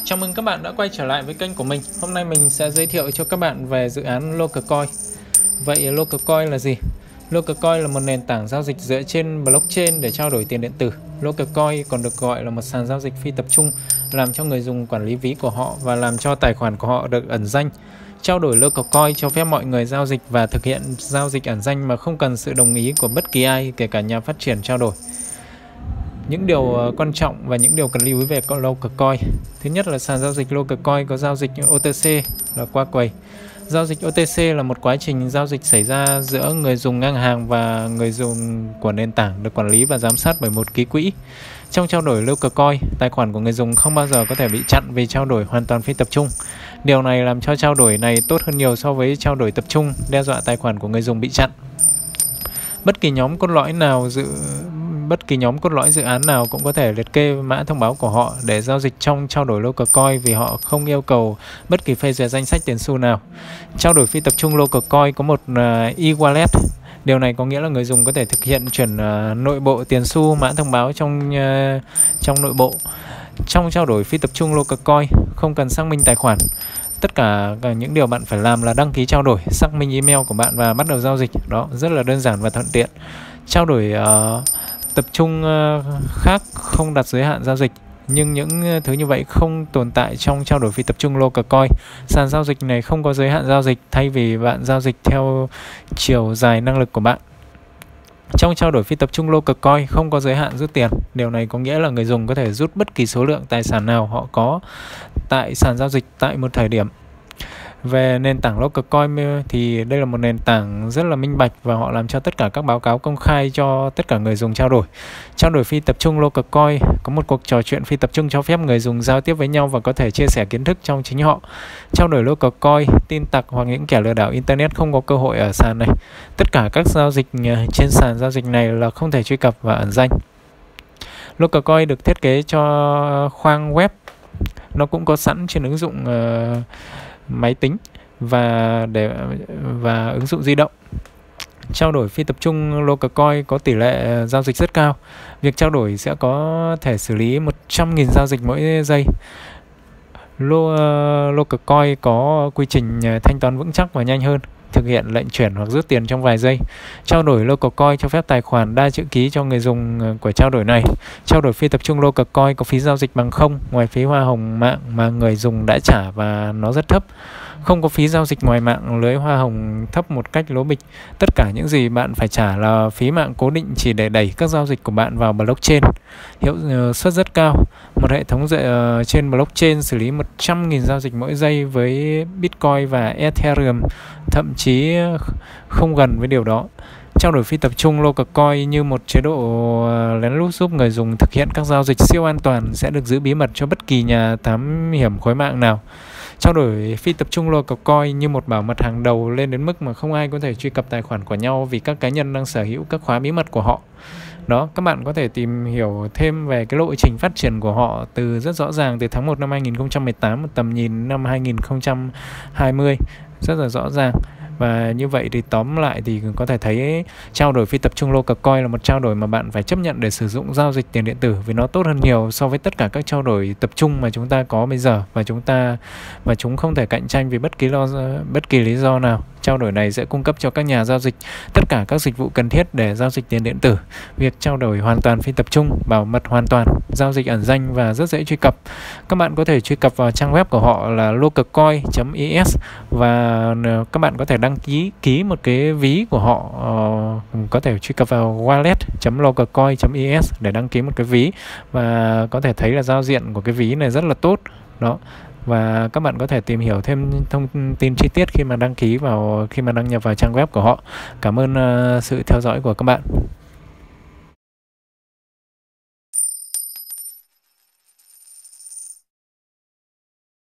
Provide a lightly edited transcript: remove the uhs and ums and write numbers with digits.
Chào mừng các bạn đã quay trở lại với kênh của mình. Hôm nay mình sẽ giới thiệu cho các bạn về dự án Localcoin. Vậy Localcoin là gì? Localcoin là một nền tảng giao dịch dựa trên blockchain để trao đổi tiền điện tử. Localcoin còn được gọi là một sàn giao dịch phi tập trung, làm cho người dùng quản lý ví của họ và làm cho tài khoản của họ được ẩn danh. Trao đổi Localcoin cho phép mọi người giao dịch và thực hiện giao dịch ẩn danh mà không cần sự đồng ý của bất kỳ ai, kể cả nhà phát triển trao đổi. Những điều quan trọng và những điều cần lưu ý về Localcoin. Thứ nhất là sàn giao dịch Localcoin có giao dịch OTC là qua quầy. Giao dịch OTC là một quá trình giao dịch xảy ra giữa người dùng ngang hàng và người dùng của nền tảng, được quản lý và giám sát bởi một ký quỹ. Trong trao đổi Localcoin, tài khoản của người dùng không bao giờ có thể bị chặn vì trao đổi hoàn toàn phi tập trung. Điều này làm cho trao đổi này tốt hơn nhiều so với trao đổi tập trung, đe dọa tài khoản của người dùng bị chặn. Bất kỳ nhóm cốt lõi dự án nào cũng có thể liệt kê mã thông báo của họ để giao dịch trong trao đổi Localcoin vì họ không yêu cầu bất kỳ phê duyệt danh sách tiền xu nào. Trao đổi phi tập trung Localcoin có một e-wallet. Điều này có nghĩa là người dùng có thể thực hiện chuyển nội bộ tiền xu mã thông báo trong nội bộ. Trong trao đổi phi tập trung Localcoin không cần xác minh tài khoản. Tất cả những điều bạn phải làm là đăng ký trao đổi, xác minh email của bạn và bắt đầu giao dịch. Đó, rất là đơn giản và thuận tiện. Trao đổi tập trung khác không đặt giới hạn giao dịch, nhưng những thứ như vậy không tồn tại trong trao đổi phi tập trung Localcoin. Sàn giao dịch này không có giới hạn giao dịch, thay vì bạn giao dịch theo chiều dài năng lực của bạn. Trong trao đổi phi tập trung Localcoin không có giới hạn rút tiền. Điều này có nghĩa là người dùng có thể rút bất kỳ số lượng tài sản nào họ có tại sàn giao dịch tại một thời điểm. Về nền tảng Localcoin thì đây là một nền tảng rất là minh bạch và họ làm cho tất cả các báo cáo công khai cho tất cả người dùng trao đổi. Trao đổi phi tập trung Localcoin có một cuộc trò chuyện phi tập trung cho phép người dùng giao tiếp với nhau và có thể chia sẻ kiến thức trong chính họ. Trao đổi Localcoin, tin tặc hoặc những kẻ lừa đảo Internet không có cơ hội ở sàn này. Tất cả các giao dịch trên sàn giao dịch này là không thể truy cập và ẩn danh. Localcoin được thiết kế cho khoang web. Nó cũng có sẵn trên ứng dụng máy tính và ứng dụng di động. Trao đổi phi tập trung Localcoin có tỷ lệ giao dịch rất cao. Việc trao đổi sẽ có thể xử lý 100.000 giao dịch mỗi giây. Localcoin có quy trình thanh toán vững chắc và nhanh hơn, thực hiện lệnh chuyển hoặc rút tiền trong vài giây. Trao đổi Localcoin cho phép tài khoản đa chữ ký cho người dùng của trao đổi này. Trao đổi phi tập trung Localcoin có phí giao dịch bằng không, ngoài phí hoa hồng mạng mà người dùng đã trả và nó rất thấp. Không có phí giao dịch ngoài mạng lưới hoa hồng thấp một cách lố bịch. Tất cả những gì bạn phải trả là phí mạng cố định chỉ để đẩy các giao dịch của bạn vào blockchain. Hiệu suất rất cao. Một hệ thống dựa trên blockchain xử lý 100.000 giao dịch mỗi giây với Bitcoin và Ethereum, thậm chí không gần với điều đó. Trao đổi phi tập trung Localcoin như một chế độ lén lút giúp người dùng thực hiện các giao dịch siêu an toàn, sẽ được giữ bí mật cho bất kỳ nhà thám hiểm khối mạng nào. Trao đổi phi tập trung Localcoin như một bảo mật hàng đầu, lên đến mức mà không ai có thể truy cập tài khoản của nhau vì các cá nhân đang sở hữu các khóa bí mật của họ. Đó, các bạn có thể tìm hiểu thêm về cái lộ trình phát triển của họ rất rõ ràng từ tháng 1 năm 2018, một tầm nhìn năm 2020 rất là rõ ràng. Và như vậy thì tóm lại thì có thể thấy trao đổi phi tập trung Localcoin là một trao đổi mà bạn phải chấp nhận để sử dụng giao dịch tiền điện tử, vì nó tốt hơn nhiều so với tất cả các trao đổi tập trung mà chúng ta có bây giờ, và chúng không thể cạnh tranh vì bất kỳ lý do nào. Trao đổi này sẽ cung cấp cho các nhà giao dịch tất cả các dịch vụ cần thiết để giao dịch tiền điện tử. Việc trao đổi hoàn toàn phi tập trung, bảo mật hoàn toàn, giao dịch ẩn danh và rất dễ truy cập. Các bạn có thể truy cập vào trang web của họ là localcoin.es và các bạn có thể đăng ký một cái ví của họ. Có thể truy cập vào wallet.localcoin.es để đăng ký một cái ví và có thể thấy là giao diện của cái ví này rất là tốt. Đó. Và các bạn có thể tìm hiểu thêm thông tin chi tiết khi mà đăng nhập vào trang web của họ. Cảm ơn sự theo dõi của các bạn.